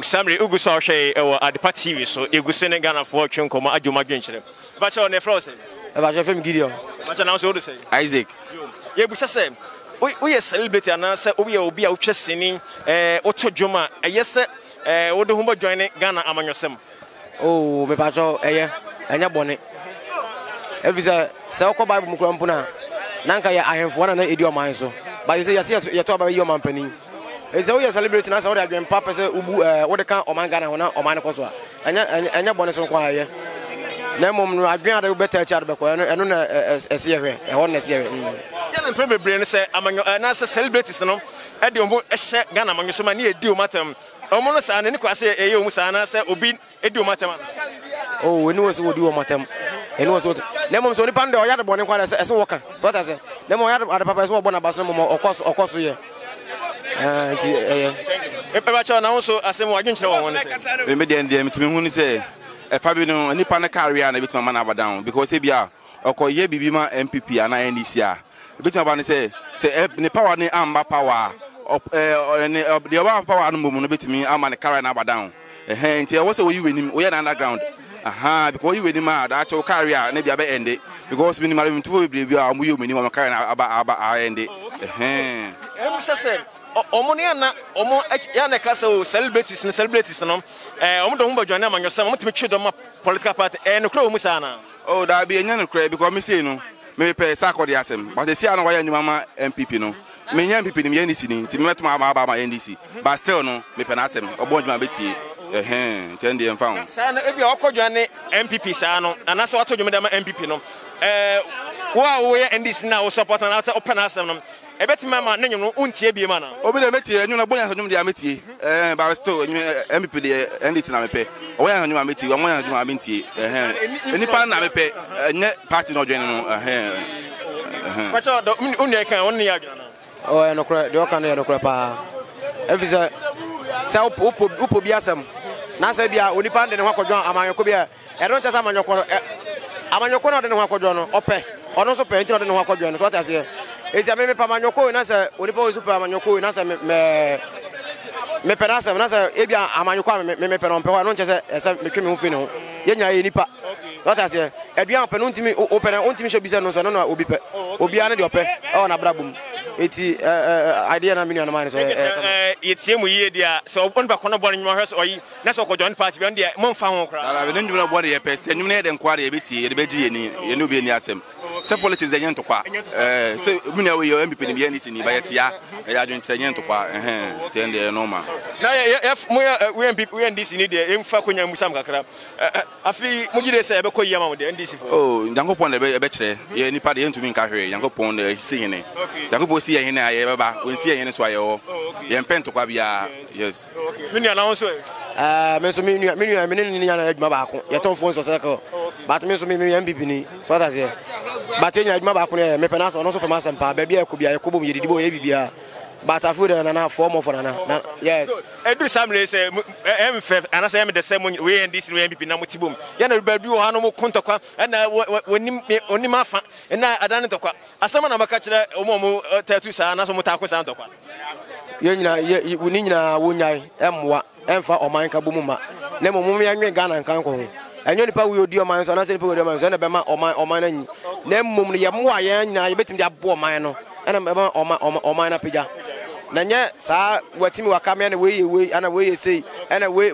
Samri Uguso Shay or Adepa TV, so Ugusene Ghana for Chunkoma, Ajuma Genshin. But on the frozen. About your film Gideon. But I also say, Isaac. Yabusa say, we are celebrating and answer, we will be out singing, Otto Juma, yes, sir, what the Humber joining Ghana among yourself. Oh, me pacho, and your bonnet. Every Selko Bible Mukrampuna, Nanka, I have one and idiom mind so. But you say, yes, you're talking about your company. It's a way of celebrating us, what again, Papa said, what the count of my Ghana or my Coswa, and your bonnet on quiet. No moment, I've been a better child, but I don't know a series, a honest series. Young probably say, among your answer celebrities, no, at the Ghana among your so many do matter. Almost an inquisition, a young son, said, Obin, a do matter. Oh, we know what do matter. And was what Lemon only Panda or Yada Bonnie as a worker. So what I said, Lemon other papas were born about some more, of course, here. If I also as a against one, maybe to me, when you say, if I know any pana carrier and a bit my man over down, because if you are, or call ye Bibima MPP and I NDC, a bit about say, the power ne amba power, the other power and movement a bit to me, I'm on a car and over down. And also you win, we are underground. Aha, because you with him, actual carrier, maybe I end it. Because we need to be a minimum carrying about end it. Omoniana, Omo Yana Castle, celebrities and celebrities, no, Omo join among yourself to make sure the political party and Crow Musana. Oh, that be a young crab because me say no, may pay Sako the Assem, but they see why your mamma MPP no. Me young people in the NDC to meet my about my NDC, but still no, me penasem, or board my betty. Tendi and found. Sana, if you are called MPP Sano, and that's what I told you, Madame MPP. No, wow, we are in this now support and outside open us. I bet Mamma, no, untie be man. Over the Metti, and you know, boy, I know the Amity, but still, MPP, and it's not a pay. Oh, I know Amity, one of my Minty, any pan I pay, net party no general. What's all the only oh, I know crap, the Okan, no crap. Every South Upobiasam. Nasabia, Unipan, and Wako, Amayokobia. I don't just Amayoko, Amayoko, and Wako, Ope, or also painted on Wako, what I say. It's a maybe Pamanoko, and as a Unipo Super Amayoko, and as a Meperasa, and as a Abia Amayoko, Meperon, I don't just as a Mekimufino, Yenya Nipa. What I say, a young penultimate open and ultimate should be no, so no, Obiana the Ope, or Nabrabum. It's idea na million man so it's him we there so on back on born in my house or that's what join party on there mon fa ho kra we don't know what the person you need enquiry a bit the beji ni you know be ni asem say politics dey to kwa say we na we your MPP ni be NDC ni ba ya adwen tanye to kwa ten dey normal na if we MPP we NDC ni dey emfa konya musam kakra afi mugide say be koyi am dey NDC for oh yankopon dey be kire ye nipa dey ntumi nka hwe yankopon dey si ni yankopon si ye na ye baba we si ye ni so ayo ye mpento kwa bia yes me nua na won so me so me nua ni nya na adwuma ba ko ye ton phone so circle but me so me MPP ni so that say but nya adwuma ba ko me pena so no so pema sempa ba bia ko bia ye ko bom ye didi bo ye bibia but afu de na form of na yes edu samle say MF and I say me the same we and this we MPP na mutibom ya na ba bi wo ha no mo kontokwa na onim afa na adane tokwa asama na maka kire omo tatu sa na so mutako sa ntokwa ye nyina ye woni nyina wonyai emwa emfa oman ka bomu ma na mo ya nwe Ghana nkan ko ho enyo nipa we odi oman so na se nipa we odi oman so na be ma oman na nyi na mmom ye mo aye nyina ye betim de abo oman no na be ma oman na pija na nye sa watimi wakame na we ana we say ana we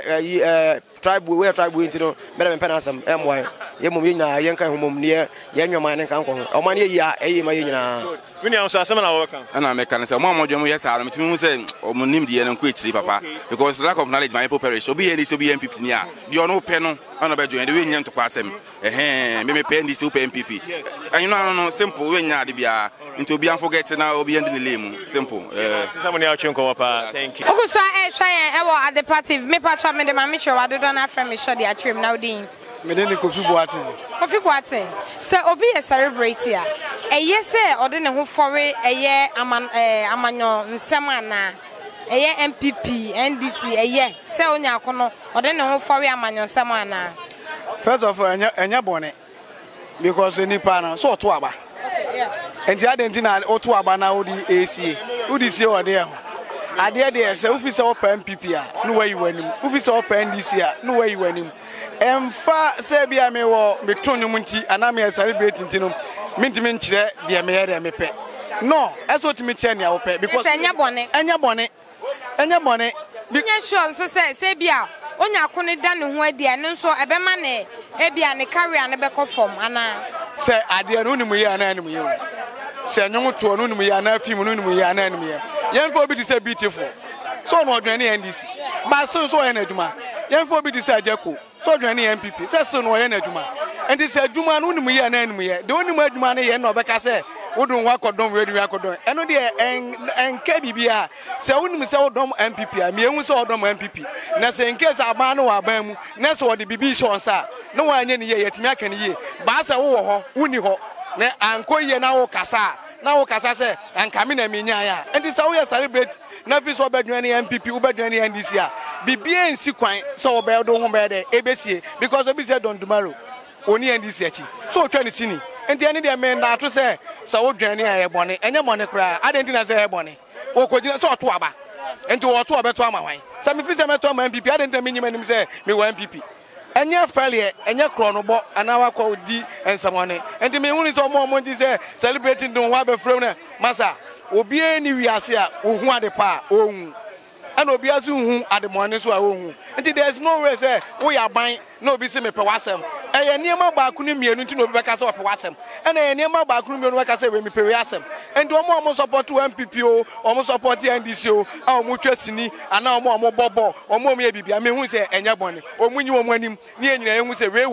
tribe we tribe we ntino be na mpena asam emwa ye mom ye nyina ye nkan ho mom ne ye nwoman nkan ko ho oman ye ya eye ma ye nyina we ni so asem na wo kan ana me kan say mo amodwo yes ara metimi mu say omonim de ye nko ekiri papa because lack of knowledge my people perish obi ye ni so bi MPP ni a bi ono pe no ana be join de we nyam to kwa asem me pe ndi so pe MPP and you know no simple we nya de bia into obi an forget na obi end ni lemu simple somebody out chinko papa thank you okuso hwe e wo Adepa TV me pa cha me de ma me chwe wado don afra me show de atwem na odin me de ni Kofi Boateng se obi e celebrate a eye se ode ne ho fore eye amanyo nsem ana eye MPP NDC eye se onya akono ode ne ho fore amanyo nsem ana first of all enya bone because nipa na so to aba enti adentina o to aba na odi AC odi sie ode ho ade de say ofi say open MPP a no way wanim ofi say open NDC a no way wanim emfa say bia me wo metonum nti ana me celebrate nti no mintimi nkyere de me yere me pe no eso timi kye ne awopɛ because enya bone Nye sure so say bia onya akone da ne ho adi ane nso ebema ne ebia ne career ne beko form ana say ade no nimu ye ana nimu ye say nyonwo to no nimu ye ana film no nimu ye ana nimu ye yemfa obi di say beautiful so no odwane NDC ba so ye na adwuma yemfa obi di say ajako so odwane MPP say so no ye na adwuma and this adwuma no nimu ye ana nimu ye de onimu adwuma ne ye na obeka say wodun wakodon we wakodon eno de enka bibia se wonim se wodom MPP a me ehun se wodom MPP na se in case aba no wa ban mu na se wode bibi shonsa no wa anye ne ye yetimi aka ne ye ba se wo ho wuni ho na anko ye na wo kasa se anka me na me nya ya enti se wo ye celebrate na fi so obedwan ne MPP obedwan ne NDC a bibia ensi kwan se wo be do ho be de ebesie because obi say don tomorrow oni NDC achi so twa ne sini enti ene de me na to say so dwane a yebone enye mone kra adenti na say yebone o kogina so to aba enti wo to obeto ama hwan say me fi say meto ama MPP adenti me nyima nim say me wa MPP enye failure enye kro no bo ana wakọ di ensamone enti me hunu so mo ndi say celebrating don wa be frem na masa obi eni wiase a ohun Adepa ohun ana obi azu hu ademone so a ohun enti there is no way say we aban no obi se me pe wasem eye niema ba ku ni mienu nti no obi beka se ope wasem ena eye niema ba ku ni mienu beka se we me pe wasem enti omo support MPP o omo support NDC o a omo twasini ana omo bobo omo me bibia me hu se enye bone omo nyi omo anim ni enyina ehu se we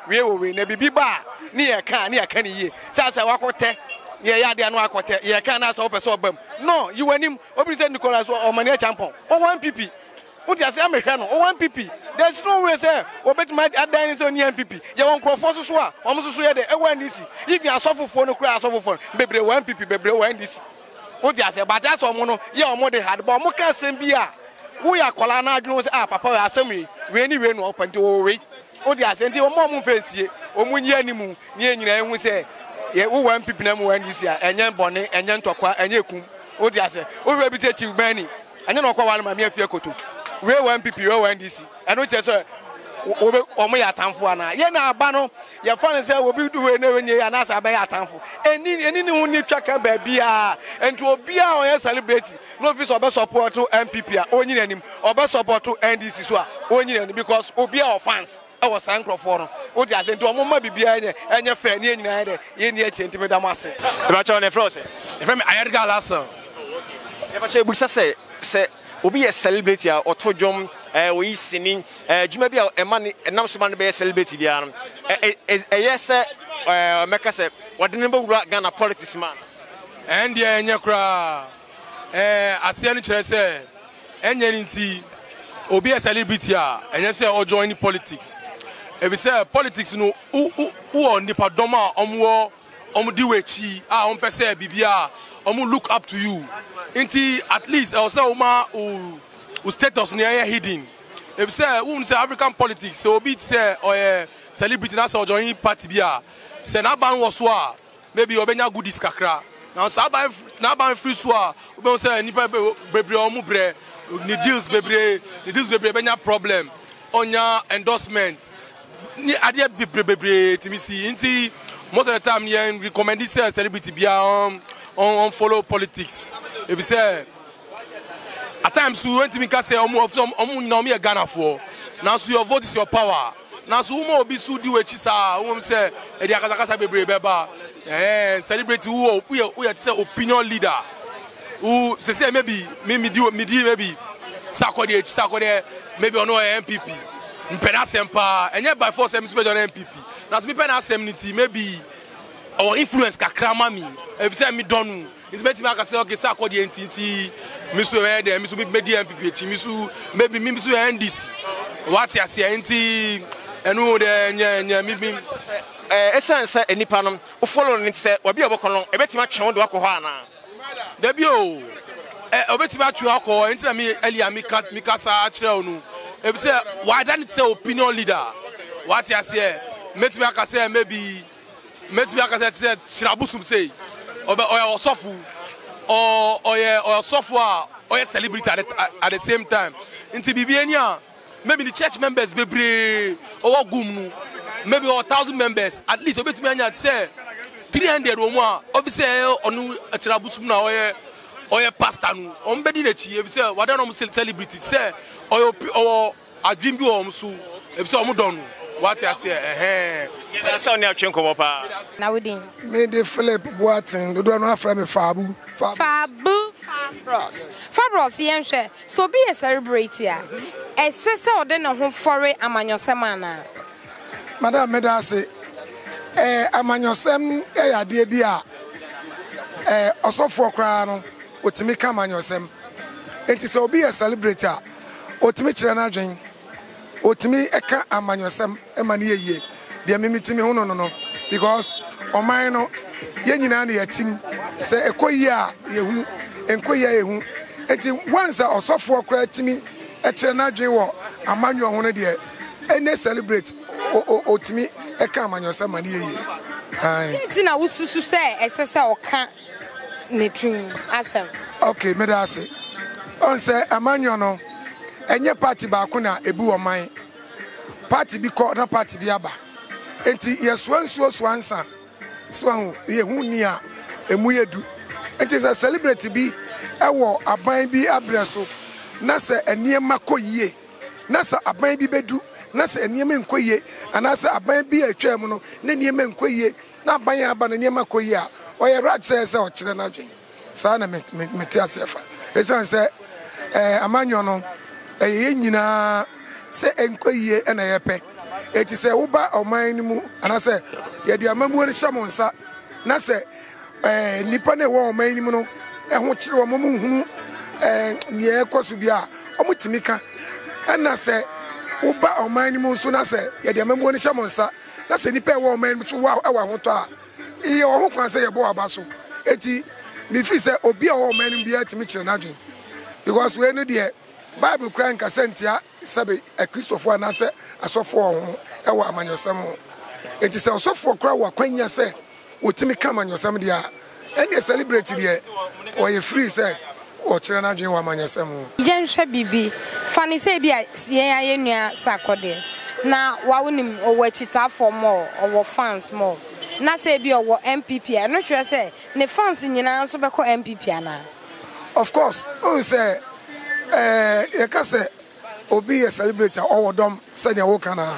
wo na bibi ba ni ye ka ni ye sasa wakote ye ya de anu akote ye ka na so ope so obam no you anim obi se Nicholas o mani champion o MPP what you say American o MPP there's no way say obet my adan so ni MPP ye won crofo so a omo so ye de e wan NDC if you asofofo no kura asofofo bebre MPP bebre NDC what you say but that's omo no ye omo de hard but omo ka sem bia wo ya kola na adwon say papa we asem we ni we no opanti o we what you say nti omo fansie omo nyi animu ni enyina ehu say ye wo MPP na mo NDC a enye bone enye ntokwa enye ekum what you say wo we bi te chief bani enye no kwa wale ma me afie koto we MPP we NDC eno che so omo ya atamfo ana ye na aba no ye fa ne say obi du we na wenye ya na sa ba ya atamfo eni ni hu ni twaka ba bia enti obi a o ye celebrate no office obe support MPP a onyi nanim obe support NDC so a onyi nanim because obi a fans e was sankrofo no o di ase enti omo ma bibia enye fa ni enyina de ye ni eche enti me da mase e ba cha on e frose e fa me ayerga lasa e ba che busa se obi ye celebrate a otodwom we sini djuma bia e ma nam so man be celebrate bia no yes meka se wode ne bawura Ghana politics man and ye enye kra asia no kire se enye nti obi ye celebrity a enye se o join politics e be say politics no o nipa doma omo di wechi a on pese bibia omo look up to you nti at least I say uma o status near hidden if say we say African politics so obi say or celebrity na so join party bia say na ban wo so a maybe obenya goodies kakra now say na ban free so a we say nipa bebre omo bre ni deals bebre benya problem onya endorsement ni ade bebre timisi nti most of the time you recommend this celebrity bia on follow politics if you say at times we went to me say omo me Ghana for now so your vote is your power now so umo obi su di we chisa umo say e di akasa bebre beba celebrity who say opinion leader who say maybe maybe sakode maybe ono MPP mpena sempa enye by force me join MPP now to me pen assembly maybe or influence kakra mami if say me donu it's better me say okay say akodi entity me so we there me so me di MPP chi me so maybe me so NDC what you say enti enu de nya me essence enipa no o follow no say obi obokono e betima twon do akọ ho ana da bi o obetima twon akọ enti na me elia me kasa akire onu if say why don't say opinion leader what you say metima aka say maybe aka say shirabusum say oya osofu or software or celebrity at the same time. Into Bibiania, maybe the church members be brave or gum, maybe 1,000 members, at least a bit me say 300 or more. Obviously, on a Trabusuna or a pastor, on Bedinachi, if say, what don't celebrity say, or a dream you also, if some don't. What I say, that's how you can come up. Now we didn't. Made Philip Boatin, the don't from a Fabu. Fabros, yes, so be a celebrity. A sister or then a home for it, Amanyo Semana. Madame Medase, Amanyo Sem, dear Bia, also for crown, what to make Amanyo Sem. It is so be a celebrator, or to make an Otimi eka amanyosem emane ye de mimiti me hono no because o man no ye nyina na yatim se ekoyi a yehu enkoyi a yehu enti once osofo okra timi e kire na dwen wo amanyo hono de ene celebrate otimi eka amanyosem mane ye ai enti na wususu se esese oka netun asem okay me da say on say amanyo no enye party ba ko na ebu oman party bi ko na party bi aba enti yesuansuo suansa so ye hu ni a emu yedu enti se celebrate bi ewo aban bi abreso na se eniema koyie na se aban bi bedu na se eniema nkoyie ana se aban bi atwam no na eniema nkoyie na aban aba na eniema koyie a oye right se o kire na dwen sa na meti asefa esan se amanyo no ye nyina se enkoyie na yepe eti se wo ba oman ni mu ana se ye de amamu ni shamonsa na se nipa na wo oman ni mu no ho kire wo mu hunu ni ekoso bia omutimika na se wo ba oman ni mu so na se ye de amamu ni shamonsa na se nipa wo oman mu chu wa ho to a iye wo ho kwan se ye bo aba so eti mi fi se obi a wo oman ni bia timi kire na dwen because we no de Bible crying kasentia sabe a Christopher na se asofo ho e wa amanyosam ho enti se asofo kra wa kwanya se wotimi ka amanyosam dia ene celebrate dia o ye free se o kire na dwen wa amanyosam ho yenhwe bibi fani se bia yen ayenua sakode na wa wonim o wa chitafo mo o wo fans mo na se bia o wo MPP no twa se ne fans nyina so be ko MPP ana of course on say you can say obi a celebrator or dom send your work na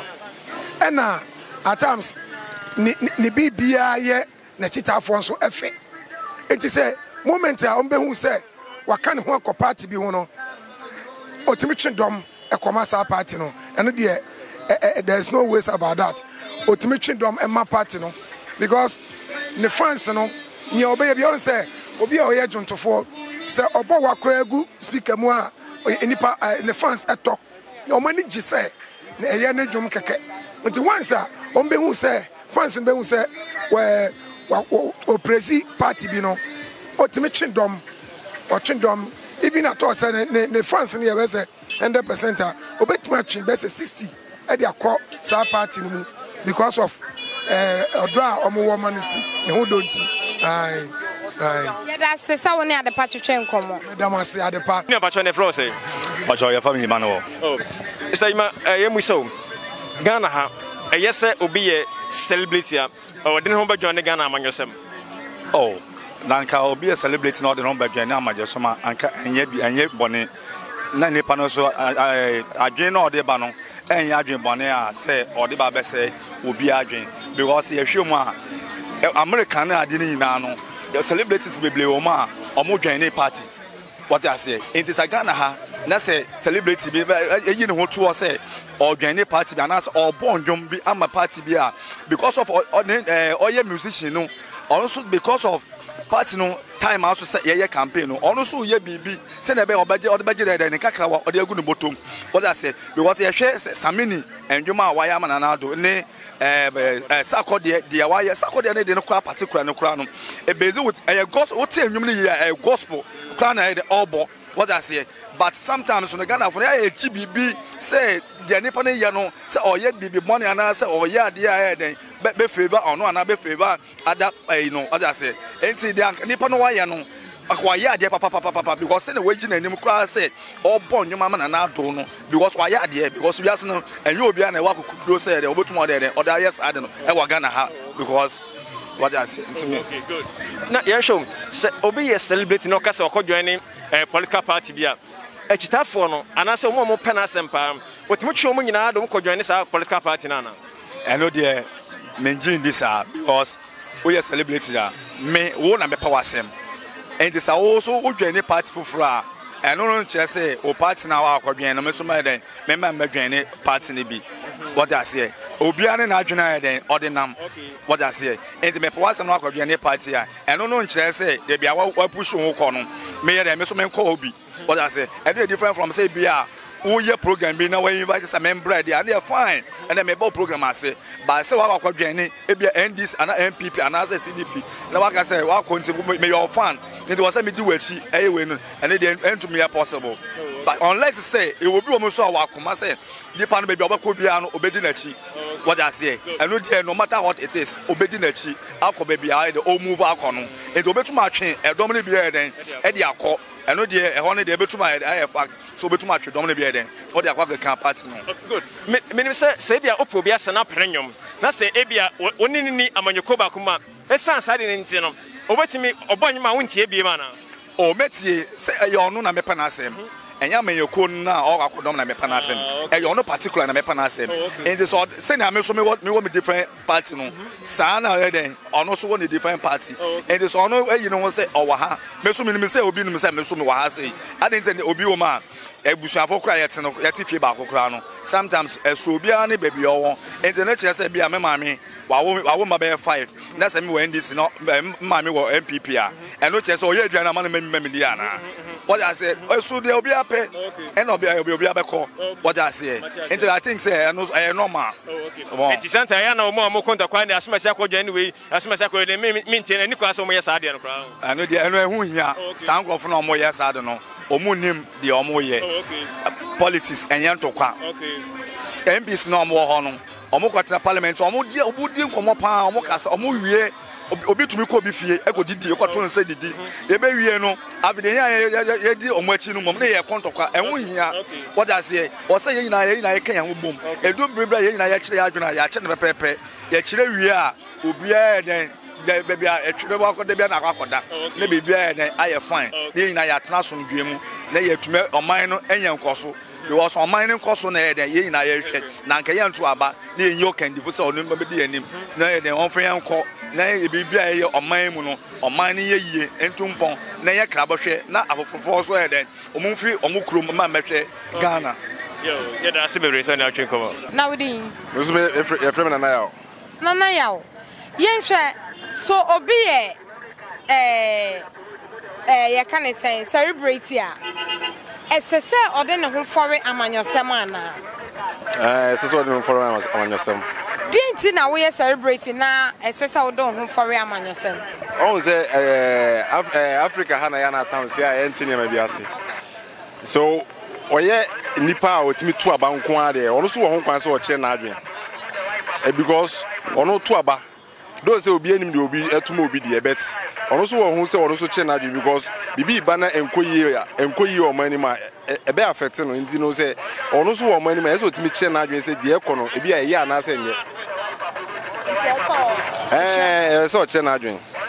at times ni bibia ye na chita for so efe it is a moment a ombe hu say waka ne ho akọ party bi hu no otimitwe dom e komasa party no and there is no ways about that otimitwe dom e ma party no because ne fans no ni obey bi on say obi a oye juntofo say obo wakra egu speaker mu a nipa ne fans eto o mani gi say na eye ne dwom keke nti once a on be hu say fans be hu say o presi party bi no o timi twindom o twindom even at all say ne fans ne be say 100% a obetuma twi be say 60 e dey akọ sa party no mu because of odra omo womanity ne ho donti ai yeah, that's the sound near the Patrick Como. Madam, I say Adepa. You about your floor, say. But your family, man. Oh, it's like my so Ghana, yes, sir, will be a celebrity or didn't home by John Ghana among yourself. Oh, Nanka will be a celebrity, not the number Ghana, my Josama, and yet bonnet. Nanny Panoso, I gain all the banner, and Yadrin Bonnet, say, or the Baba say, will be arguing because a few more American I didn't know. The celebrities be blue oma or more join parties. What I say, it is a Ghana ha. Na say celebrity be you know to say or join party and as or born jump be am a party be because of all your musician no also because of party no time also say yeah campaign no also ye bibi say na be obaje or the budget dey kakra wa ode agu no bottom. What I say because ye hwe samini enjuma wa ya mananado ne sakode dia wa ye sakode ne de no kwa particular no kra no e base with gospel what enjum ne gospel kra na the obo. What I say but sometimes when Ghana for e bibi say dia nipa ne ye no say oye bibi money ana say oye dia den be favor or no ana be favor other you know what I say enti dia nipa no wa ye no Why are there, papa, because the way in the crowd said, all born your mamma and not do no, because why are there, because we are no, and you'll be on a walk who said, or more than, or yes, I don't know, and we're gonna have, because what I said to me. Okay, good. Now, yeah, show, Obi is celebrating no case or joining a political party. Bia, a chita for no, and I say one more penas and palm. What much show me now don't join this political party, Nana. I know, dear, mention this because we are celebrating me, one and the power same. And this also would join a party for fra. And no just say, or party now, our Korean, and so my then, remember join a party be. What I say, Obian and Arjuna then, or the num. What I say, and the Mepas and Rock of your party, and no just say, they be our push on corner. May I miss some Kobe. What I say, and they're different from say, be your program being away invite some member, and they are fine. And then my program, I say, but so our Korean, it be NDs and MPP and other CDP. Now, like I say, what continue may your fun. It was a me do it, and it didn't end to me possible. But unless say it will be almost our come say, the pan baby could be an obedinachi. What I say, and no matter what it is, obedinachi, alcohol baby, I the old move alcohol. It will be too much, a dominant beer then, Eddie alcohol, and no dear, only the to my fact, so be too much, dominant beer then. What they are can party. Good. Minister, say they are Opobias and Aprenium. That's the Abia, only among your Koba Kuma. A son side in Tinum. Over to me, Obama won't be manner. Oh, Metty, say your no mepanasem. And you may your corner or I could not mepanasem. And you're no particular mepanasem. And this odd, say, I may what me want different party. Sana, then, or no so one different party. And this honor, you know, say, oh, ha, Mesum say, Obi, Mesum, I say, I didn't say the Obioma. A bush of quiet and a few crown. Sometimes a Subiani baby or and the nature said, be a mammy. I won't be 5. That's when this is not mammy or MPPR. And no chance or yet, and Mediana. What I said, so there will be a pet and not be a call. What I say. And I think, say, I know normal. It is I know more contact as much as I could anyway, as much as I could maintain any class on my side. I know the other who here, sound of no more, yes, I don't know. Omunim the omoye politics and yantokwa MPs no more hono omokwata parliament omudi obudi nkomo pa omokasa omowie obi tumi ko bi fie ekodidi ekoto nse didi ebe wie no abide ye di omachi no mom na ye kontokwa enwo hia what I say o say ye na kan yan bom edu brebra ye na ye kire ya adwuna ya kire ne pepepe ye kire wie a obia den baby etwe ba ko de bia na akoda na bibia na aye fine dey na ya tena somdwe mu na ye tume oman no enyen koso because oman no koso na ye dey na ye hwe na nka ye nto aba na ye yokan difu se onu be dey anim na ye dey onfe yen ko na ye bibia ye oman mu no oman ye yie entumpon na ye krabo hwe na afofofo so ye dey omumfi omukuro ma mehwe Ghana yo ye da se be reason na twen ko na wodi Musu me efrem na yawo na yawo yenhwe so obi ye can say celebrate ya esese ode ne ho fore amanyosem ana esese ode ne ho fore amanyosem dinti na we celebrate na esese ode ho fore amanyosem on say Africa ha na ya na town say entini ma biase so oye nipa otimi tu aba nko ade ono so wo ho kwan so o che na adwen because ono tu aba those will be any obi etuma obi the bet ono so wo hu say ono so che na because bibi bana enkoyi o mani ma e be affect no nti no say ono so wo mani ma eso timi che na say de ekono e bi ya na say nye so che na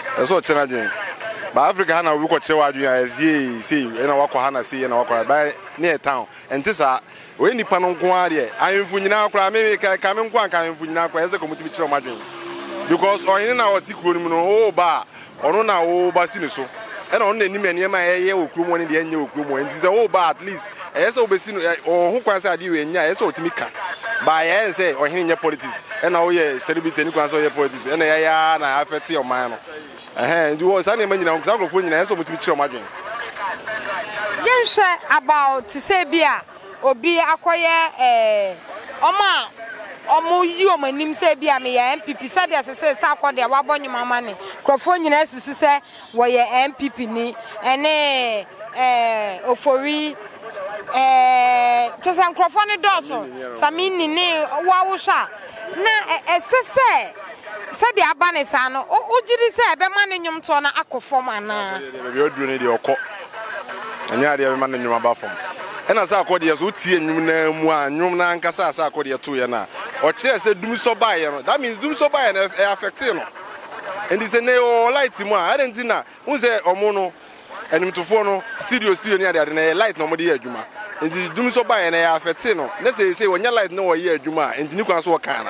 ba Africa na obi ko che wa adwen see e na wakọ ha na see e na wakọ ba near town entisa we nipa no nko ade ayemfu nyina akra me ka me nko anka ayemfu nyina akra ese ko mutimi kire o madwen because oyin na wati kuro ni no o ba ono na o ba si ne so e na ono na nim ene ma ye okuro mo ne de enya okuro mo enti se o ba at least e se obesi no o ho kwan se ade we enya e se otimi ka ba ye se ohin nya politics e na o ye celebrity ni kwan se o ye politics e na ya na affect your mind no ndi wo sa na ma nyina nkra grofo nyina e se mutimi kire o madwen yenhwe about say bia obi akoye omo yi o manim se bia me ya MPP sa de se akode wa bonyu mama ne krofo nyina susu se wo ye MPP ni ene ofori tesa krofo ne doso samini ne wa wo sha na se said the Abanisano, oh, Jiri said, Beman Tona Akofomana. You're doing the Oko. And yeah, the man in your bathroom. And as I call you, Uti and Numna and Casasa, call you 2 yana. Or Chair said, do so by, that means do so by an affectino. And it's a neo light, I didn't know who's a Omono and to follow studio near the light no more Juma. And the do so by an affectino. Let's say when your light no year Juma and you can so can.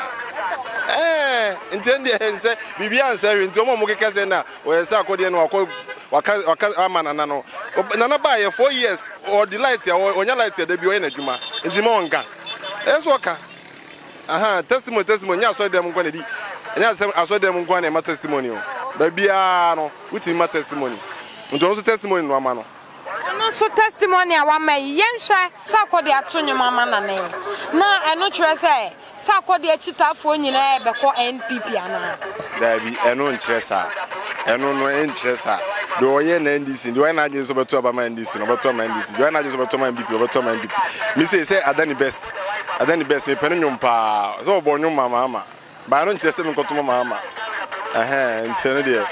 Intend and say, Bibian, sir, into Mokazena, or Sarkodian or Wakamanano. Nana by 4 years or the lights or your lights at the Buena Juma in the Monga. That's Waka. Aha, testimony, I saw them going to be. And I saw them going to my testimonial. Babiano, which is my testimony. And also testimony, no man. So testimony, I want my Yensha, Sarkodi Atuni Mamma name. Now I know what say. Sarkodi Chita for you, before NPP. There be an interesa. And no interest. Do I end this? Do I not use over to my this? Over to my this? Do I not use over to my BP? Over to my BP? Me say, I done the best. I done the best. Me penny pa. So born your mama. But I don't just say me go to my mama. And tell you,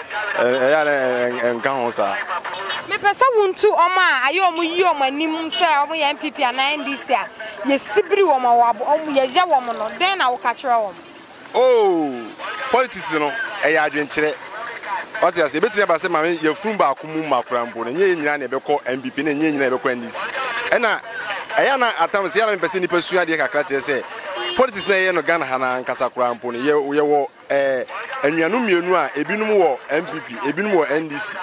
and Gansa. Me pesa wuntu oma ayo mu yi oma nim se omo ya MPP ana this year ye sibiri wo ma wabo omo ye ja wo mo no den na wo ka kire wo. Oh, politics no e ya adwenkyere. What you say betia ba se ma ye fun ba akumu makura mpo na nye nyina na ebekọ MPP na nye nyina ebekọ NDC. Ena eya na atam se ya na pese ni pesu ade kakra kire se politics na ye no Ghana ha na nkasa kura mpo na ye wo anuanu mienu a ebinum wo MPP ebinum wo NDC.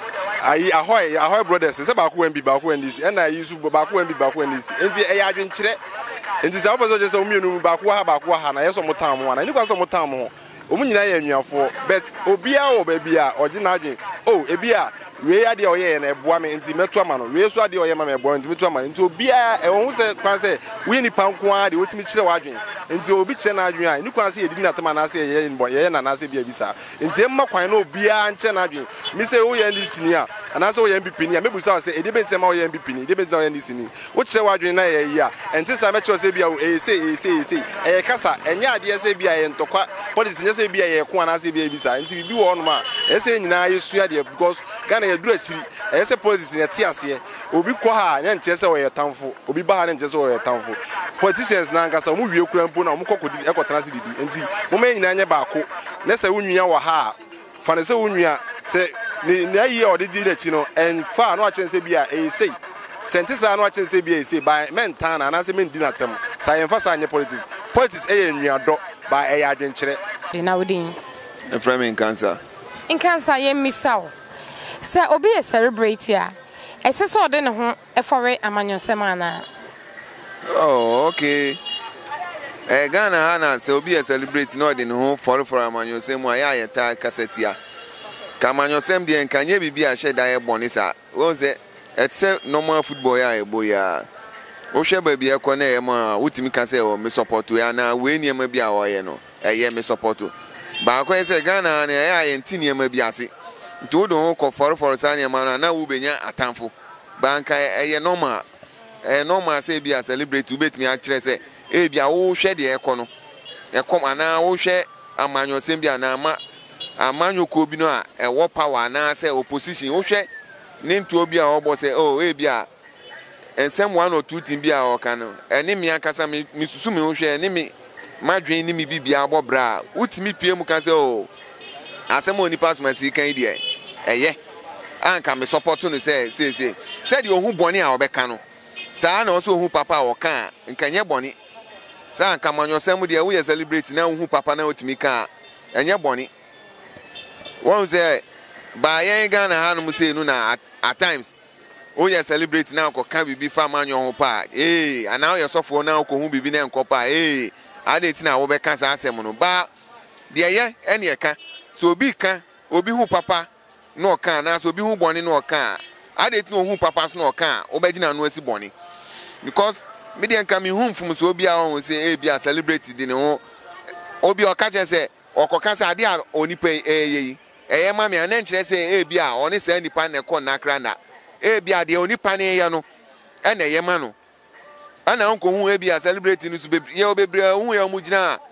Ahoy brothers say ba ko MPP ba ko NDC and I use ba ko MPP ba ko NDC enti e ya adwenkyere enti say obozo je say omienu ba ko ha na yeso motam ho na ni kwa so motam ho omu nyina ya anuafo but obia o ba bia oje na adwen oh ebia we ya de oye na eboa me enti meto ama no we so ade oye ma me eboa enti meto ama enti obia e won say kwan say we ni panko a de wotimi kire wa adwen enti obi kire na adwen a ni kwan say edi na tama na say ye nbo ye na na say bia bisa enti emma kwan na obia nche na adwen mi say wo ye ndisi ni a ana say wo ye MPP ni a mebu say edi be ntema wo ye MPP ni edi be ntema wo ye ndisi ni wo kire wa adwen na ye yi a enti say me kire say bia say e kasa enya ade say bia ye ntokwa policy nya say bia ye ko ana say bia bisa enti bi wo no ma e say nyina ye sua de because Ghana ye duru achiri e say policy ne tiase obi kwa ha nya nche say wo ye tamfo obi ba ha nya nche say wo ye tamfo politicians na nkasa mu wie kura mpo na mu kokodi ekotana se didi enti mo me nyina nya ba ko na say wunua wo ha fa na say wunua say ni ayi o de di na chi no en fa no a chen say bia e say sentisa no a chen say bia e say by mentan na say men di na tem say en fa say anya politics e nua do ba e ya adwenkyere de na wodin e frame in cancer ye misaw say obi e celebrate ya e say so de ne ho e fore amanyosem ana. Oh, okay. Ghana hana se obi e celebrate no de no for amanyosem a ya yeta kasetia. Ka amanyosem de nkanye bibia hye da ye bonisa. Wo se et se normal football ya eboya. Wo hwe ba bia ko na ye ma wutimi ka se o me support ya na we ni ma bia wo ye no. Ye me support. Ba ko se Ghana na ya ye ntini ma bia se. Nto do ko for sa ni ma na wo benya atamfo. Ba nka ye normal normal say be a celebrate to bet me akire say e bia wo hwe de ekono ekom ana wo hwe amanyo sem bia na amanyo ko bi no a wo power na say opposition wo hwe ne nto obi a obo say oh e bia ensem one or two team bia o kan ene me akasa me susu me wo hwe ene me madwen ni me bibia abo bra utimi pie mu kan say oh asem oni pass my see kan die eye anka me support no say said you hu boni a obeka no sa na so hu papa wo kan nkanye boni sa nka manyosem de we celebrate na hu papa na otimi kan enye boni won say ba yen Ghana hanum say no na at times o ye celebrate na ko kan bibi fa manyo ho pa ana o ye sofo na ko hu bibi na enko pa ade ti na wo be kan sa asem no ba de ye ene ka so obi kan obi hu papa no kan na so obi hu boni no kan ade ti no hu papa so no kan o be gina no asi boni because me dey kan me hu mfum so obi a won say bia celebrate di ne ho obi o ka che say okoka say ade a onipa yeyi eye ma me ana nkyere say bia oni say nipa na ko na Accra na bia de onipa ne ye no ena ye ma no ana onko hu bia celebrate no so be ye obebre hu ye mu gina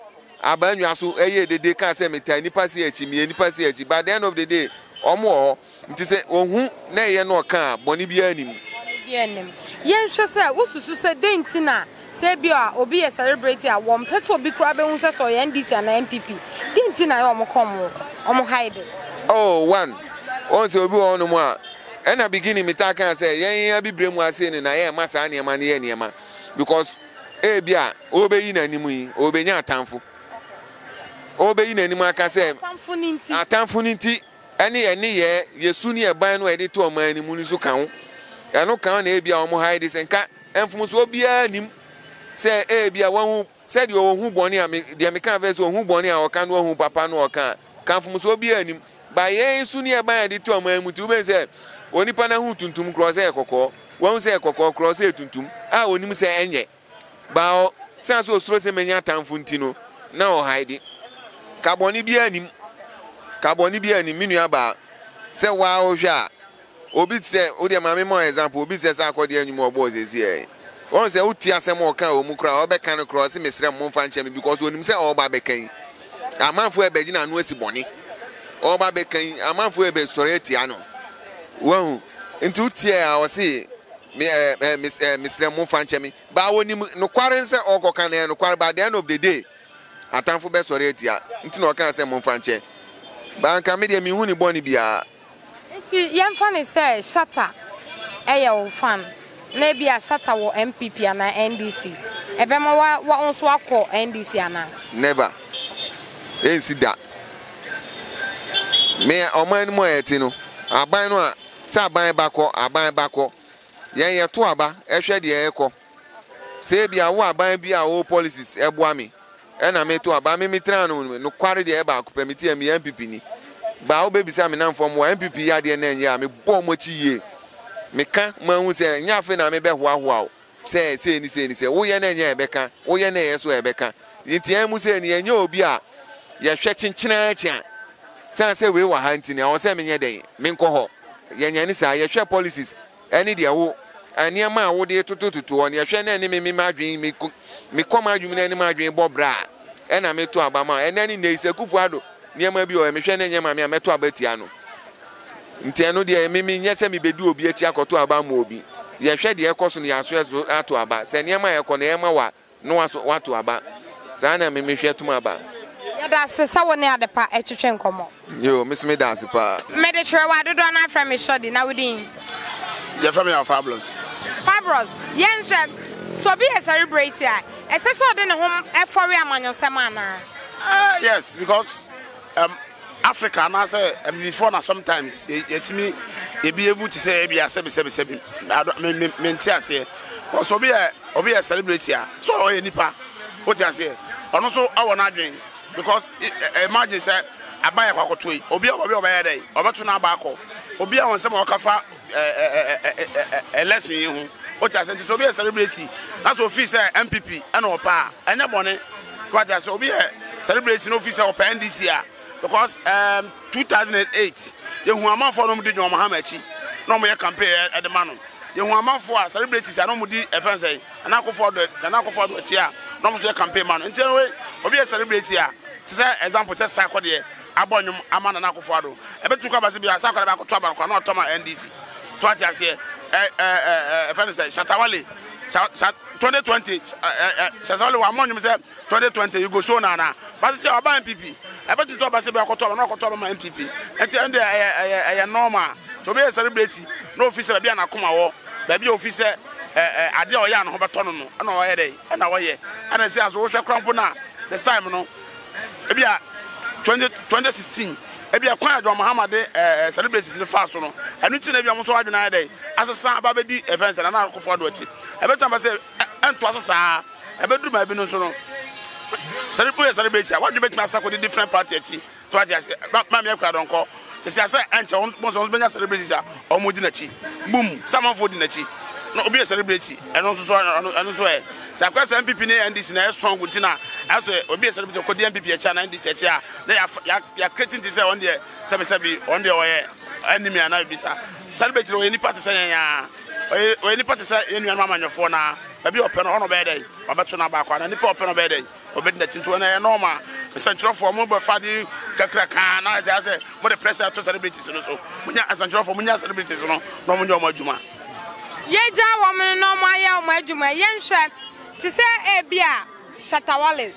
abanwa so eye dede ka say meta nipa se achi me nipa se achi by the end of the day omo nti se ohun na ye no ka boni bia anim yen hwe se ususu se dentina se bia obi ye celebrate a won peto obi kura be hu se so ye NDC na MPP dentina ye omo hide one on se obi won mo a na beginning meta kan say yen abibre mu ase ni na ye masa na ema na ye niema because bia obeyi na nimu yi obenya atamfo obeyi na nimu aka say atamfo ninti ene ye yesu ni eban no ede to oman ni mu ni so kan eno kan na bia omo hide senka enfum so bia nim say bia won say de ohun boni a de me kan verse ohun boni a oka no ohun papa no oka kanfum so bia nim ba ye yesu ni eban ede to oman mu ti u be say onipa na hu tuntum cross e kokko won say kokko cross e tuntum a onim say enye ba sense osuro se menya tamfo ntino na o hide kaboni bia nim minu aba se wa o hwa obi se o de mame mo example obi se sa akode anyum obo zezi e won se uti asem o kan o mu kra o be kan cross mesre mo mfa nche me because onim se o ba be kan amanfo e be gina no asi boni o ba be kan amanfo e be sore atia no won nti uti e a o se Mr. Mufanchemi, but when you no quarrel say or can no quarrel by the end of the day, a time for best or etia, into no can say Mufanche. Banka media me huni boni bia. Young fan is say shatter, ayo fan, maybe a shatter or MPP and NDC. Ebema what on swako NDC ana. Never. Ain't see that. Me o man mo etino. Aban no a sa aban bako. Yen to aba ehwe de ekọ se bia wo aban bia wo policies eboa me na me to aba me tra no kware de eba akopɛ me tie me MPP ni ba wo bebi sa me na mfom wo MPP ya de na nya me bɔ mo chi ye me ka ma hu se nya fe na me be hoahoa se ni wo ye na nya ebeka wo ye na ye so ebeka ntia mu se ni nya obi a ye hwɛ chinchina acha san se we wa hantini a wo se me nya den me nkɔ hɔ ye nya ni sa ye hwɛ policies any de wo aniama wo de tutututu on ye hwe na ni me madwen me koma adwum na ni madwen bobra e na me to abama e na ni ne isekufu ado niama bi o me hwe na nyama me meto abatia no ntia no de me nyese me bedu obi achi akoto abama obi ye hwe de ekoso no yaso ato aba se niama ye ko na ye ma wa no waso wato aba sa na me hwe tuma aba ya da se sa woni Adepa etwetwe nkomo yo me dance pa me de twa wa dodo na from me shodi na within the family of Fabulous. Yes, so be a celebrate here. I said so then home for Amanyo Samana. Yes, because Africa, and I say before now sometimes it me be able to say be a 777. I mean, say, so be a celebrate here. So nipa, what I say, and also our not drink because imagine say I buy a cocoa tree, Obi by a day, over to Nabako, Obi on some okafa. A lesson you what I said to be a celebrity. That's officer MPP and Opa and your money. What I said be a celebrating officer of NDC because 2008 you who amount for them did your Mohammed no more campaign at the man. You who amount for celebrities and no more offense and I go for the chair no more campaign man until we be a celebrity here. To say example says Sakodi Abonum Aman and Akufado. I bet to come as a Sakaba Taba cannot Toma NDC. What I say, Shatawale, 2020, Shatawale, one month, 2020, you go show Nana. But I say, I'm buying PP. I bet you talk about my MPP. At the end, I am normal. To be a celebrity, no officer, be an Akuma, baby officer, I deal Yan Hobatono, and our day, and our year. And I say, as also Crampona, this time, no, maybe 2016. Ebi akwan John Muhammad celebrities in the fast no enu ti na bi amoso adwena dey asesa ababedi events na na akofo do achi ebetam say ento aso saa ebedu ma bi no so no celebrity what do you make me asa ko the different party achi so what I say ma me akwa don ko se say enche won benya celebrities a omodi na chi boom someone for di na chi no obi a celebrity eno so e sa kwa MPP ne NDC na strong untina as obi a celebrity ko di MPP achi na NDC achi na ya creating this on the sebi on the enemy na bisa celebrity o any party say ya o any party say enu anu amanyofo na baby open no be dey obeto na ba kwa na nipa open no be dey obedna tinto na normal asantrofo mo ba fadi kakra kan na say mo the pressure to celebrities no so munya asantrofo munya celebrities no no munya o adwuma yeja wo me no mo aya o adwuma yenhwe ti se ebia Shatawale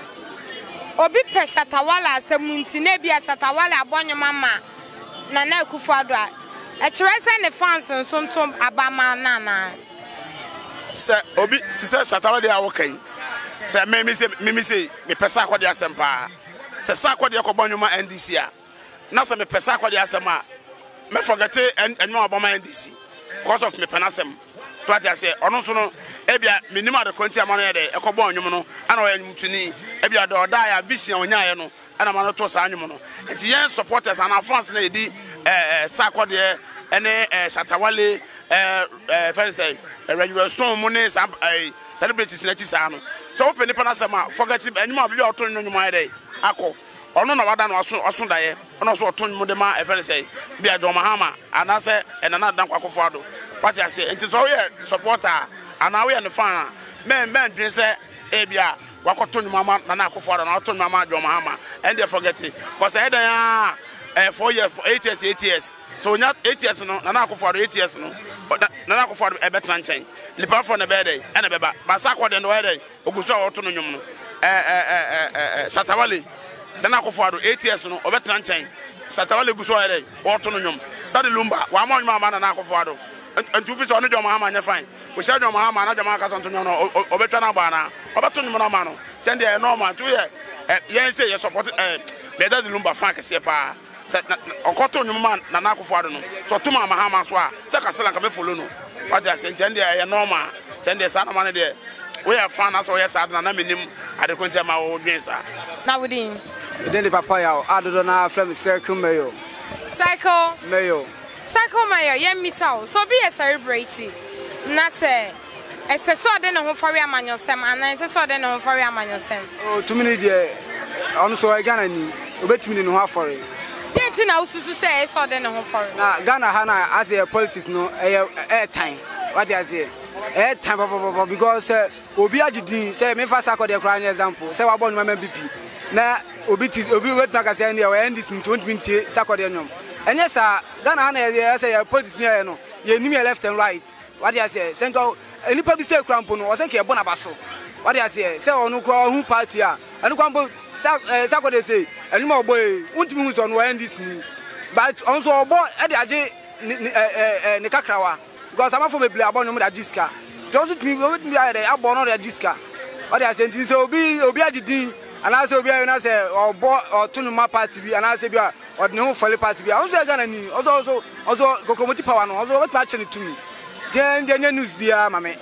obi pe Shatawale asamunti na ebia Shatawale abonyo mama na na Akufo-Addo a kire se ne fans nso ntom abama na se obi ti se Shatawale dia wo kan se me say me pesa akwade asempa se sa akwade akobonyo ma NDC a na se me pesa akwade asema me forget enyo aboma NDC because of me penasem to ati say ono so no ebia minimum de konti amano ye de ekobonyo no ana oya nyumtuni ebia de oda ya vision onyaye no ana mano to sa anyum no enti yen supporters and fans na edi sa akwade ene Shatawale friends say regular storm money celebrities na chisa no so open ni penasem forget enyo abi oton no nyum ye akọ ono na wada no oso daye ono so oton mu de ma efere say bia John Mahama anase enana dan Akufo-Addo party ase enti so we supporter ana we no fan men dwen say e bia wakoton mama na Akufo-Addo na oton mama John Mahama and they forget it cause e dan 4 years 8 years so nya 8 years no na Akufo-Addo 8 years no na Akufo-Addo e betra nchen ni pa for na be dey e na beba ba sa kwade no we dey oguso oton nyum no Shatawale na Akufo-Addo 8 years no obetra nchen Shatawale guso we dey oton nyum that lumba wa ma mama na Akufo-Addo antu fi so no John Mahama nya fine we say John Mahama na Jama ka so nyum no obetwa na ba na obeton nyum na ma no send dey normal to ye yen say you support me that lumba fan kese pa okoto nyum ma na Akufo-Addo no so to Mahama so a se ka sela ka me follow no what dey say send dey normal send dey sa na ma dey we are fan as we sad na menim adekontia ma wo dwensa na wodin den de papa ya adodo na from circle mayo yen misao so be a celebrity na say ese so de ne ho fori amanyosem ana ese so de ne ho fori amanyosem oh 2 minutes there on so Ghana ni obetimi ni ho afori tinti na ususu say ese so de ne ho fori na Ghana ha na as a politics no time what you say time because obi agidi say me fa sakode kra an example say wa bonu ma BP na obi wet na ka say na we NDC 2020 sakode nyom enye sa Ghana ha na say politics ni no ye nim left and right what you say senko enipa bi say krampo no o say ke bona baso what you say onu kro hu party a enu kwambo sakode say enuma obo untimi hu so no NDC ni but onso obo e de age ne kakrawa because I'm from a play about no register. Just me with me I born on register. What they say say obi agidi and I say obi na say or tunuma party bi and I say bia or no follow party bi. Also Ghana ni also kokomoti power no also what match to me. Then news bia mame.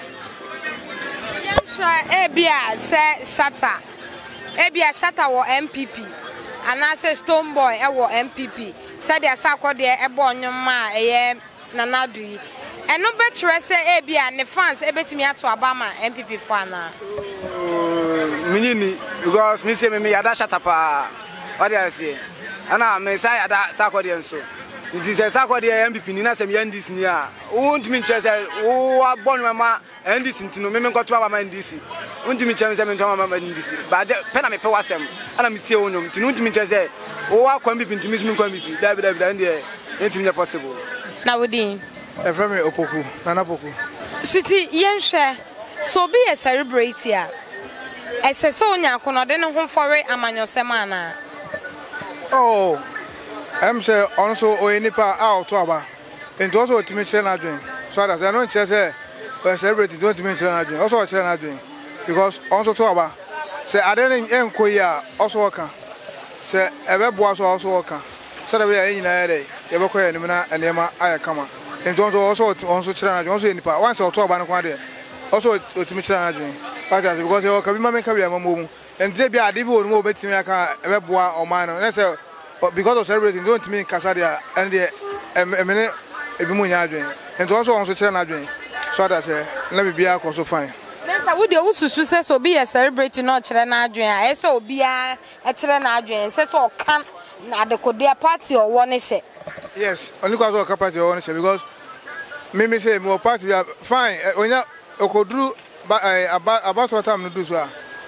Ebia say shatter. Ebia shatter wo MPP. And I say Stone Boy e wo MPP. Say dey sakode e bo nyoma eye nanadu. And no better say Abia and the fans ebetimi ato Obama MPP fan na. Minini because me say me yada shatapa. What do I say? Ana me say yada sakode enso. This is sakode MPP ni na say me NDC ni a. Won't me say o abon mama NDC ntino me nkoto mama NDC. Won't me say me ntoto mama NDC. But pena me pe wasem. Ana me tie onum. Ntino won't me say o akwa MPP ntimi me kwa MPP. Da ndie ntimi possible. Na wodin Efremi Opoku, Nana Poku. Sweetie, yenhwe so be a celebrity a. Ese so nya kono de ne ho fore amanyosem ana. Oh. Say also o enipa out to aba. Ento also timi chere na adwen. So that I don't say celebrity don't timi chere na adwen. Also chere na adwen because also to aba. Say adeni enkoyi a also waka. Say ebeboa so also waka. So that we are nyina dey. Yebekọ ya nimna enema ayakama. And also children, also in the part. Once or two about one also to me children, because they can be mamma career, and they be a devil more betting a webboa or mine. And I say, because of celebrating, don't mean Casadia and a minute a bimunya, and also children. So that's let me be also fine. I would also success or be a celebrating not children. I saw be a children adrian, says all come at the Kodia party or one share. Yes, only because of capacity or one share because. Me say more party fine. When you could do about what time to do so.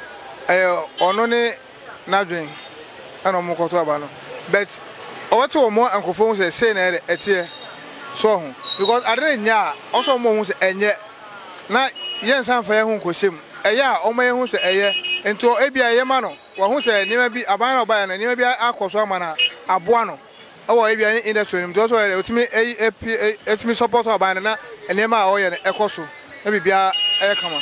ono ne nadwen ana mo koto aba no but owato mo ankofo say na etie so ho because adene nya also mo hu say enye na yen san fa ye hu kosem eya o mo ye hu say eye ento ebia ye ma no wa hu say nima bi aban na oba na nima bi akoso ama na aboa no owo ebia industry nim to so otimi etimi support aban na nima a o ye ekoso e bibia e kama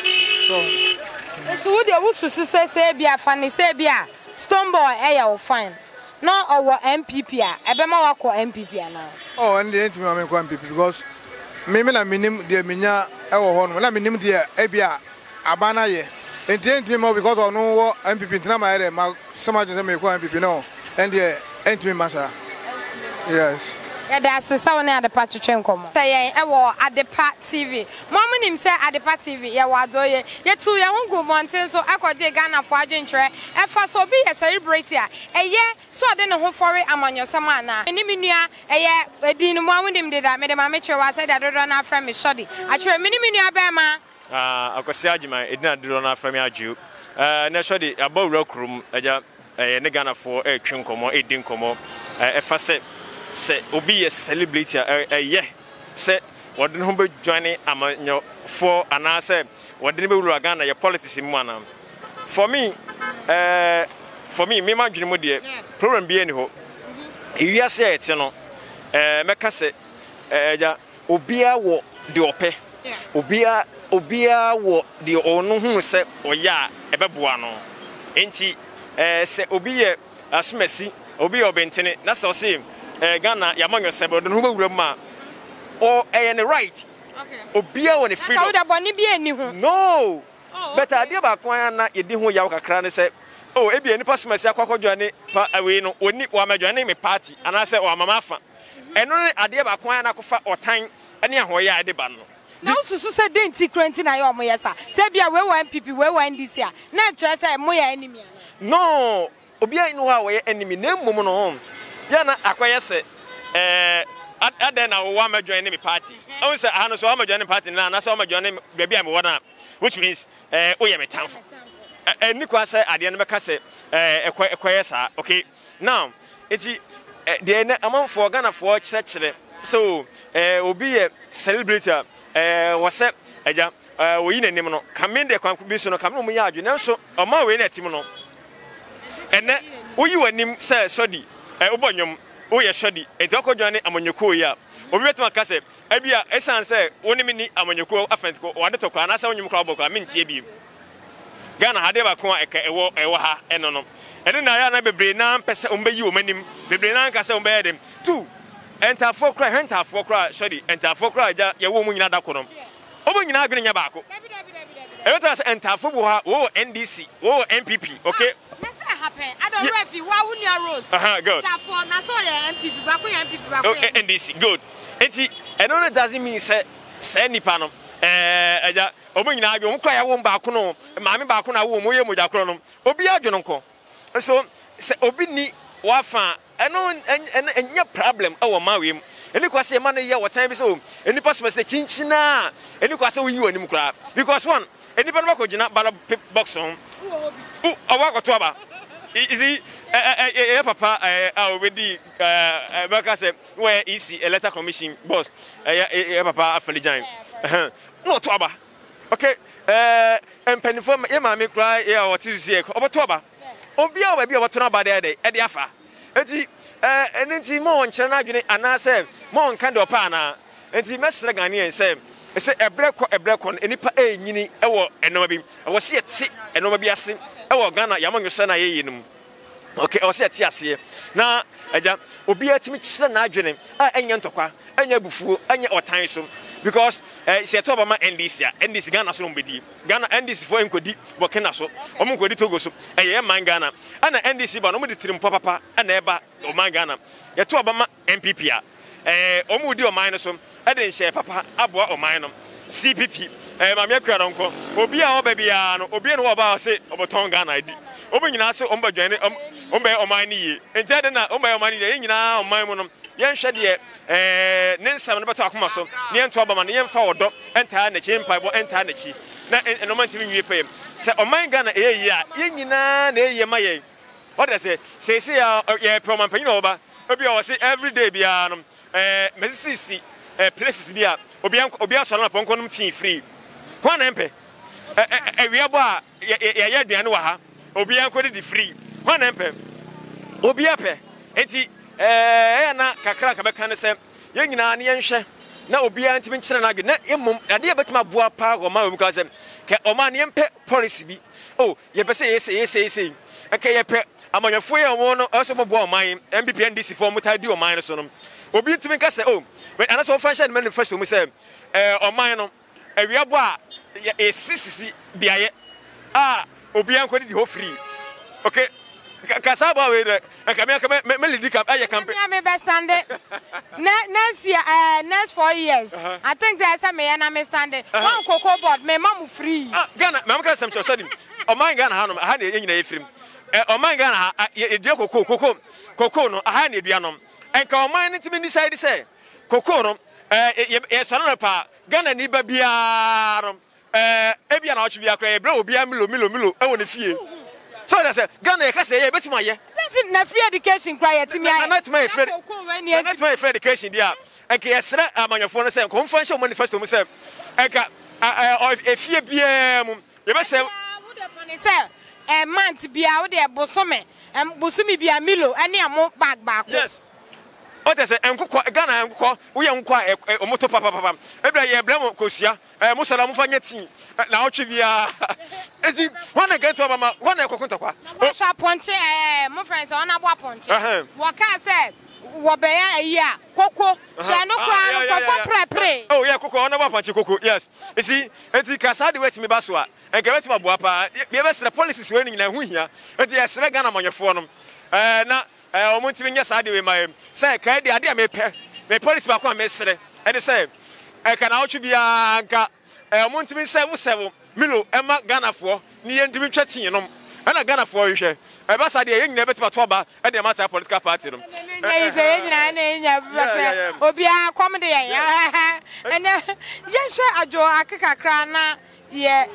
so wo de wo susu say bia fa ne say bia Stoneboy eya fine. No our MPP ebema wako MPP na. Oh, and the entity me ko MPP because me na minim de menya ewo ho no na minim de ebia abana ye. Entity me because of no wo MPP na ma ere ma sama je me ko MPP no. And the entity masa. Yes. Yeah, that's the sound of Adepa Chichenkomo. Say, I was Adepa TV. Mama nim say Adepa TV. Yeah, was doye. Yeah, two young go mountain. So I got the Ghana for Argentina. And for so be a celebrate here. Yeah, so I didn't hope for it among your samana. And Niminia, yeah, didn't want him did that. Madam Amateur was said I don't know from me shoddy. I try Miniminia Bama. I could say, it not do not from your Jew. Naturally, above rock room, a Ghana for a Chinkomo, a Dinkomo, a facet. Say obi a celebrity yeah say what the humble joining amanyo for and I say what the people Ghana your politics in one for me me man dream dey problem be any ho if you say it no meka say ja obia wo de ope obia wo de onu hu say oya ebeboa no enti say obi ye asmasi obi obentene na so say Ghana yamong yourself but no wura ma or any right okay obia won freedom so boni bi ani hu no but ade ba kwan na yedi hu yaw kakra ne say oh e bi ani pasmasi akwakodwane pa awe no oni wa madwane me party ana say o mama fa eno ne ade ba kwan na kofa otan ane ahoya ade ba no na ususu say denti krenti na yo mo yesa say bia we wa MPP we wa NDC a na kire say mo ya enemy no obia inu ha we enemy na mmom no yana akoye se aden na wo ma join me party o say aha no so ma join party na so ma join bia me wona which means o ye me tamfo ni kwa say ade no beka say ekoye sa okay now eti de na amanfo Ghana fo kire so obi ye celebrity wo say aja wo yi nanim no kame de kwan bi so no kame no mu ya adwe na so o ma we na tim no ene wo yi wanim say sodi ubonyum o ye shodi enti okodwane amanyeko ya obi betima ka se abia esan se woni mini amanyeko afent ko wade to kwa na se wonyum kwa bokwa mentie bi Ghana hade ba ko eka ewo ha eno no ene na ya na bebre na pese ombeyi omanim bebre na ka se ombe dem tu entafo kra shodi entafo kra ja ye wo mu nyina da kono obo nyina adwene nya ba ko ebeta se entafo bo ha wo NDC wo MPP okay happen. I don't know if you want your rose. Good. Therefore, na so your MPP, MPP. NDC, good. Enti, and only doesn't mean say nipa no. Eja, omo nyina adwo nkwa ya wo mba ko no, maame ba ko na wo mo ye moja kro no. Obi adwo no nko. So, se obi ni wafa, eno enya problem awo mawem. Eni kwa se man ye wotan bi so, eni pass message chinchina. Eni kwa se wo yi wanim kra. Because one, eni pa no ko gina ballot box on. Awa ko to aba. Easy, papa, already, Becca said, where is a letter commission boss? Papa, Afelijan. No, Toba. Okay, and penny for my mammy cry, what is here? Over Toba. Obia, maybe what to about there, at the Afa. And then more on China, and I said, more on kind of pana, and the Master Ghanaian said, I said, a black one, any pa, nini, and no be, I was here, and no be a sin. Ghana yamong sana ye yinum okay o se atiase na aja obi atimi kire na adwene anya ntokwa anya bufuo anya otan so because se to ba ma NDC Ghana so mbedi Ghana NDC fo enkodi Burkina so o mo nkodi Togo so ye man Ghana ana NDC ba no mo ditirim papa ana eba o man Ghana ye to ba ma MPP o mo di o man no so e de nhye papa aboa o man no CPP mama akura nko obi a oba bia no obi no oba se oboton Ghana di obi nyina se omba dwane omba oman ni ye enti ade na omba oman ni ye nyina oman mu no ye nhwe de ne nsam no beto akoma so ne ento oba ma ne ye mfa odo enta na chi mpa bo enta na chi na no man timi wie pay se oman Ghana eyi a yenyina na eyi ma ye what I say ya proman panyin oba obi o say every day bia no mesisi places bia obi aso na ponko no tin free ho na empe ewiabo a ya aduane wa ha obi anko di free ho na empe obi ape enti na kakra ka beka ne se yenyina na yenhwe na obi antimi nkyere na age na emom ade ya betima boa pa go ma because ke o ma ne empe policy bi oh ye pese yes okay ye pe amanyafo ye wo no also mo boa oman MPP NDC for mutadi oman so no obi ntimi ka se oh ana so function manifesto mu se oman no awiabo a esisi biaye obi anko di ho free okay kasaba we de me lead cap aye campaign me be stand next year next 4 years I think there say me na me stand one cocoa board me mamu free Ghana me am ka sem so sadim oman Ghana ha no ha na yenyina efrim oman Ghana ha e dia cocoa no ha na eduanom enka oman ntimi decide say cocoa no ye so na pa Ghana ni ba bia no ebia na ochi bia kra e bra obi milo e woni fie so that's it Ghana ka say ye betima ye that's na free education cry yetimi aye not my free education dia enka ye sra amanyofo no say ko mfa nche manifesto mu say enka efie bia mu ye be say wo de fani say month bia wo de bosome bia milo ane amo bag back yes o te say enkoko Ghana enkoko wo ye nkwa omoto papa ebra ye bla mo kosia mo sala mo fanya tin na otwe bia ezi wana get to mama wana ekokunta kwa wo sha ponche mo friends ona bo ponche wo ka say wo be ya ayi a koko so no kwa no for pre oh yeah koko ona bo ponche koko yes ezi eti kasa de wet me baso a enka wet ma boa pa be be sere policies we nyina hu hia eti ya sere Ghana manyefo no na omuntimi nya sa de we ma say ka de ade me pe me policy ba kwa me sere e de say ka na otwe bia nka omuntimi seven milo ema Ghana fo ni yentimi twatin no na Ghana fo hwehwe e ba sa de ye nyina betima to ba e de ma sa political party no ye nyina na nya bata obi a kom de ye ene ye hwe ajo akakakra na ye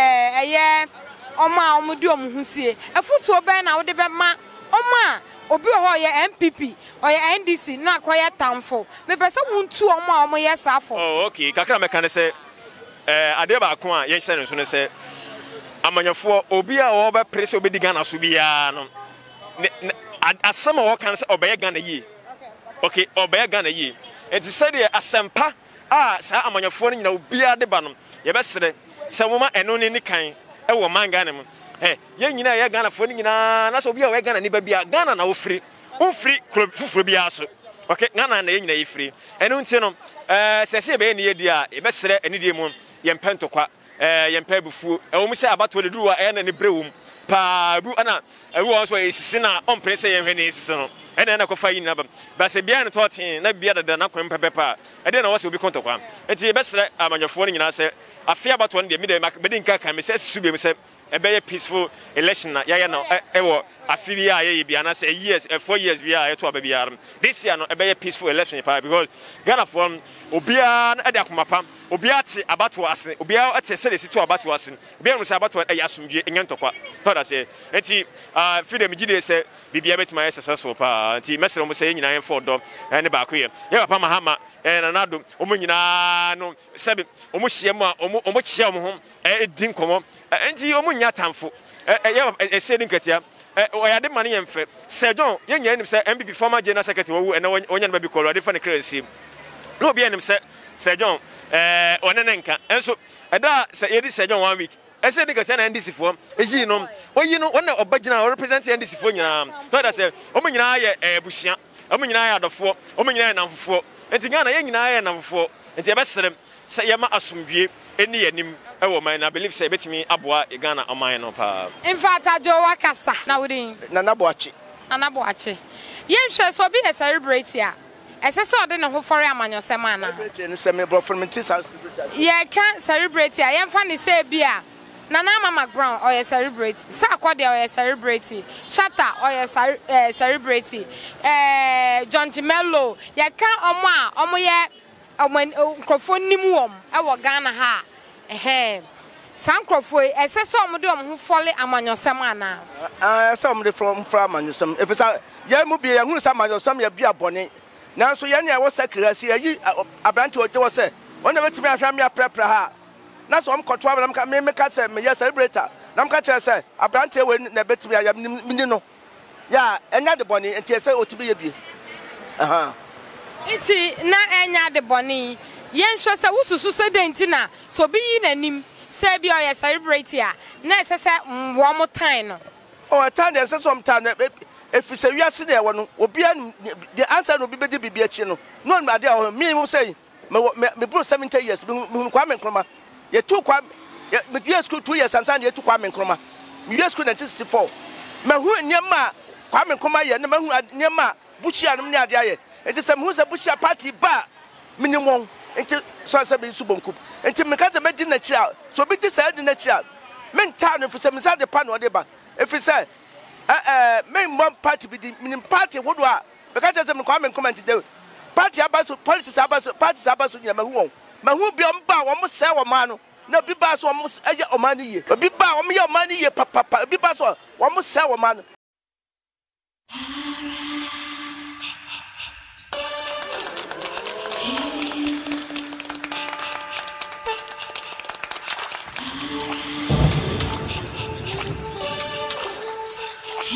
oma omudi omhusie afutu oben na wo de be ma oma obi ho ye MPP or ye NDC na akoye tamfo me pese wuntu omo ye safo oh okay kakra me kan say Adepa ko a yen hye nso ne say amanyafo obi a wo be press obi di Ghana so bia no asema wo kan say obeye Ghana yi okay obeye Ghana yi enti say de asempa sa amanyafo no nyina obi a de ba no ye be sere se mo ma eno ne ni kan e wo man Ghana mu ye nyina ye Ghana fo ni nyina na so obi a we Ghana ni ba bia Ghana na wo free club fufuro bia so okay Ghana na ye nyina ye free eno nti no se be ni ye di a e be sere eni di mu ye mpento kwa ye mpa bufu e wo mu se abato de duwa e na ne brewum pa bu ana e wo so esisi na on prese ye hwe ne esisi no e na ko fa yi na ba se bia ne to ten na bia da na kwem pepepa e de na wo se obi konto kwa enti e be sere amanyafo ni nyina se afia abato ne de me de nka kan me se sube me se e be peaceful election na ya no e wo afia ye bia na se years 4 years bia e to abia this year no e be peaceful election pa because Ghana for obia na de akomapa obia te abato ase obia ate se de situ abato ase obia no se abato e yasomdwe enyantokwa to da se enti freedom gide se bibia betima successful pa enti mesere mo se nyina en for do ne ba ko ye papa mahama na nado omo nyina no sebe omo hie mu a omo chia omo ho di nkomo enti omo nya tamfo ye se din katia oyade mane ye mfe sejon ye nya nim se MPP former general secretary wo na onya na bi kolo ade fa ne kransi no bi enim se sejon onenenka enso eda se ye di sejon 1 week ese din katia na NDC fo eji no oyi no wona obagina represent NDC fo nyina so that say omo nyina ye busia omo nyina ye adofo omo nyina ye namfofo enti Ghana ye nyina ye namfofo enti ebeserem se ye ma asomdwe eni yanim ewo man na believe say betimi aboa Ghana oman no pa in fact ajo wakasa na wudin nanaboache ye hwe so bi e celebrate ya ese so de ne ho fore amanyosem ana celebrate ne se me bro from this house ye can celebrate ya ye fa ne say bia Nana Mama Brown or celebrate. Sakode or celebrate. Shatta or celebrate. John Timello. Ya can omo ye when microphone nimuom. I wa Ghana ha. Sankrofo ese so omde omho fole amanyosem ana some de from amanyosem if it's ya mu bi ya hunu sa amanyosem ya bia bone nanso ya ne wo sakrasi ayi abrante o te wo se wona betimi ahwa me aprepra ha na so omkoto abram ka me ka se me ya celebrator nam ka chere se abrante we na betimi ya mini no ya enya de bone enti se otibi ya bi aha iti na enya de bone yen hwe se wususu se denti na so bi yi nanim say be or celebrate ya na say one more time no oh time dey say some time if say we ase dey no obi the answer no be be bibia chi no no ma dey me say me bro 70 years me kwa me nkroma ye tu kwa me year school 2 years and ye tu kwa me nkroma me year school 1964 me hu nyema kwa me nkroma ye na me hu nyema buchia no ne ade aye enti say me hu say buchia party ba minimum enti so say be subonku enti me ka me di na chia so be di say di na chia men ta no fi say me say de pa no de ba if say men one party be di minim party wodo a me ka say me kwa me comment dey party abaso politics abaso parties abaso nyama hu bi o mba wo mo say wo ma no na bi ba so wo mo eye o ma ni ye bi ba wo mo ye o ma ni ye papa bi ba so wo mo say wo ma no